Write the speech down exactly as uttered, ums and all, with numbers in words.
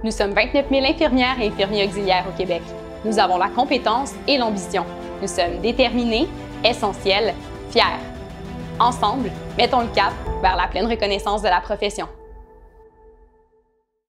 Nous sommes vingt-neuf mille infirmières et infirmiers auxiliaires au Québec. Nous avons la compétence et l'ambition. Nous sommes déterminés, essentiels, fiers. Ensemble, mettons le cap vers la pleine reconnaissance de la profession.